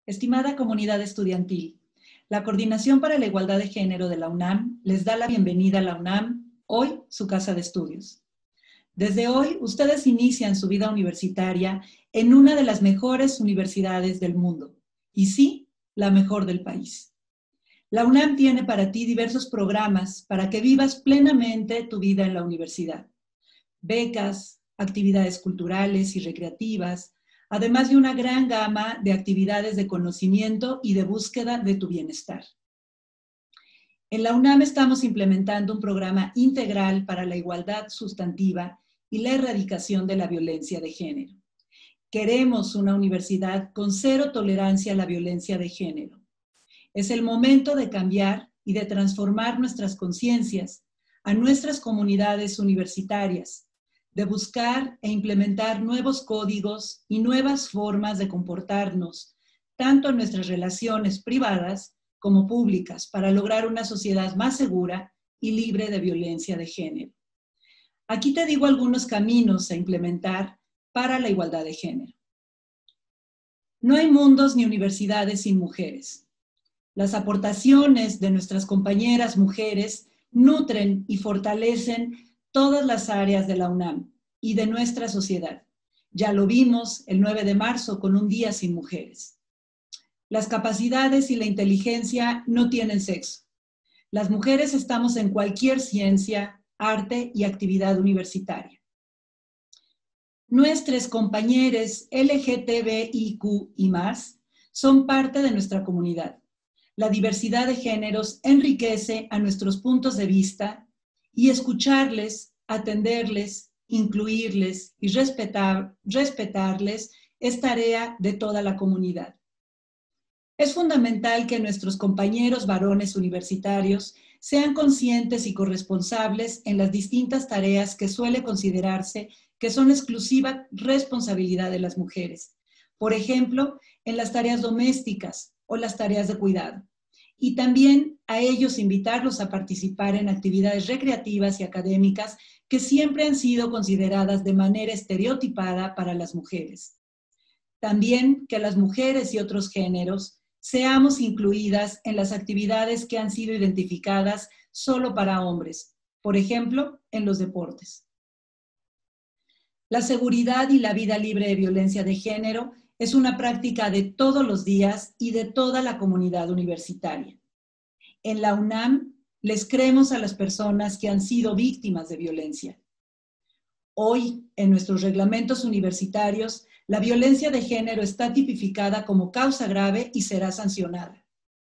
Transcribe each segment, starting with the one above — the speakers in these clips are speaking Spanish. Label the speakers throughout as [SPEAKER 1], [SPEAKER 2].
[SPEAKER 1] Estimada comunidad estudiantil, la Coordinación para la Igualdad de Género de la UNAM les da la bienvenida a la UNAM, hoy su casa de estudios. Desde hoy, ustedes inician su vida universitaria en una de las mejores universidades del mundo, y sí, la mejor del país. La UNAM tiene para ti diversos programas para que vivas plenamente tu vida en la universidad. Becas, actividades culturales y recreativas, además de una gran gama de actividades de conocimiento y de búsqueda de tu bienestar. En la UNAM estamos implementando un programa integral para la igualdad sustantiva y la erradicación de la violencia de género. Queremos una universidad con cero tolerancia a la violencia de género. Es el momento de cambiar y de transformar nuestras conciencias, a nuestras comunidades universitarias, de buscar e implementar nuevos códigos y nuevas formas de comportarnos, tanto en nuestras relaciones privadas como públicas, para lograr una sociedad más segura y libre de violencia de género. Aquí te digo algunos caminos a implementar para la igualdad de género. No hay mundos ni universidades sin mujeres. Las aportaciones de nuestras compañeras mujeres nutren y fortalecen todas las áreas de la UNAM y de nuestra sociedad. Ya lo vimos el 9 de marzo con un día sin mujeres. Las capacidades y la inteligencia no tienen sexo. Las mujeres estamos en cualquier ciencia, arte y actividad universitaria. Nuestros compañeros LGTBIQ y más son parte de nuestra comunidad. La diversidad de géneros enriquece a nuestros puntos de vista y escucharles, atenderles, incluirles y respetarles es tarea de toda la comunidad. Es fundamental que nuestros compañeros varones universitarios sean conscientes y corresponsables en las distintas tareas que suele considerarse que son exclusiva responsabilidad de las mujeres. Por ejemplo, en las tareas domésticas o las tareas de cuidado. Y también a ellos invitarlos a participar en actividades recreativas y académicas que siempre han sido consideradas de manera estereotipada para las mujeres. También que las mujeres y otros géneros seamos incluidas en las actividades que han sido identificadas solo para hombres, por ejemplo, en los deportes. La seguridad y la vida libre de violencia de género es una práctica de todos los días y de toda la comunidad universitaria. En la UNAM les creemos a las personas que han sido víctimas de violencia. Hoy, en nuestros reglamentos universitarios, la violencia de género está tipificada como causa grave y será sancionada.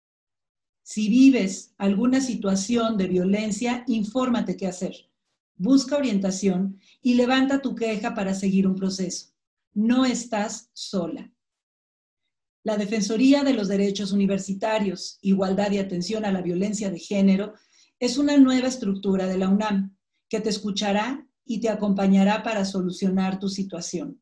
[SPEAKER 1] Si vives alguna situación de violencia, infórmate qué hacer. Busca orientación y levanta tu queja para seguir un proceso. No estás sola. La Defensoría de los Derechos Universitarios, Igualdad y Atención a la Violencia de Género es una nueva estructura de la UNAM que te escuchará y te acompañará para solucionar tu situación.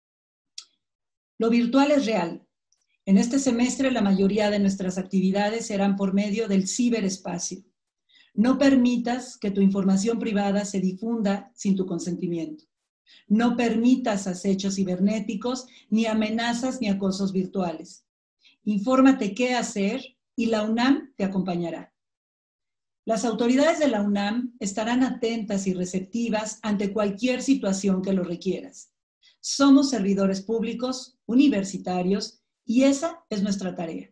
[SPEAKER 1] Lo virtual es real. En este semestre la mayoría de nuestras actividades serán por medio del ciberespacio. No permitas que tu información privada se difunda sin tu consentimiento. No permitas acechos cibernéticos, ni amenazas ni acosos virtuales. Infórmate qué hacer y la UNAM te acompañará. Las autoridades de la UNAM estarán atentas y receptivas ante cualquier situación que lo requieras. Somos servidores públicos, universitarios, y esa es nuestra tarea.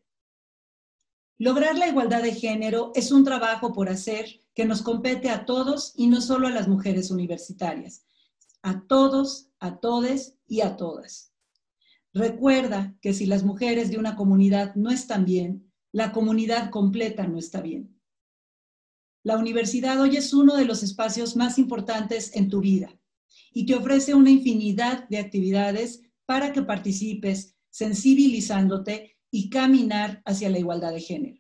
[SPEAKER 1] Lograr la igualdad de género es un trabajo por hacer que nos compete a todos y no solo a las mujeres universitarias. A todos, a todes y a todas. Recuerda que si las mujeres de una comunidad no están bien, la comunidad completa no está bien. La universidad hoy es uno de los espacios más importantes en tu vida y te ofrece una infinidad de actividades para que participes, sensibilizándote y caminar hacia la igualdad de género.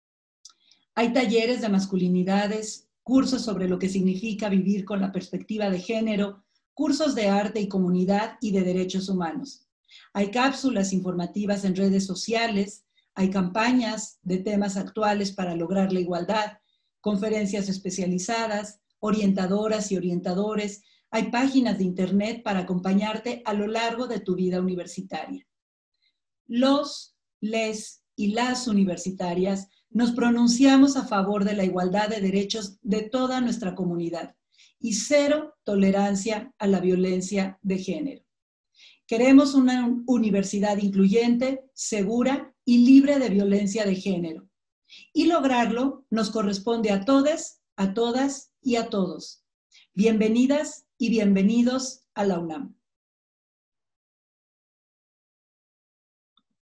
[SPEAKER 1] Hay talleres de masculinidades, cursos sobre lo que significa vivir con la perspectiva de género, cursos de arte y comunidad y de derechos humanos. Hay cápsulas informativas en redes sociales, hay campañas de temas actuales para lograr la igualdad, conferencias especializadas, orientadoras y orientadores, hay páginas de internet para acompañarte a lo largo de tu vida universitaria. Los les y las universitarias nos pronunciamos a favor de la igualdad de derechos de toda nuestra comunidad y cero tolerancia a la violencia de género. Queremos una universidad incluyente, segura y libre de violencia de género. Y lograrlo nos corresponde a todes, a todas y a todos. Bienvenidas y bienvenidos a la UNAM.